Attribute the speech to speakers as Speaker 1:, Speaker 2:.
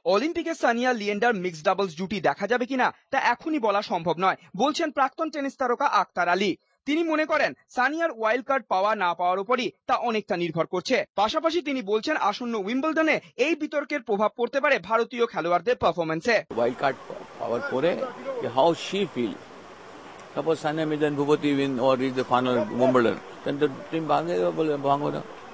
Speaker 1: অলিম্পিকে Sania Leander mixed doubles জুটি দেখা যাবে কিনা তা এখনই বলা সম্ভব নয়, বলছেন প্রাক্তন টেনিস তারকা আখতার আলী। তিনি মনে করেন সানিয়ার ওয়াইল্ড কার্ড পাওয়া না পাওয়ার উপরই তা অনেকটা নির্ভর করছে। পাশাপাশি তিনি বলছেন আসন্ন উইম্বলডনে এই বিতর্কের প্রভাব পড়তে পারে ভারতীয় খেলোয়াড়দের পারফরম্যান্সে।
Speaker 2: ওয়াইল্ড কার্ড পাওয়ার পরে how she feel, suppose Sania Mirza Bhupathi win or reach the final Wimbledon, then the team ভাঙবে না।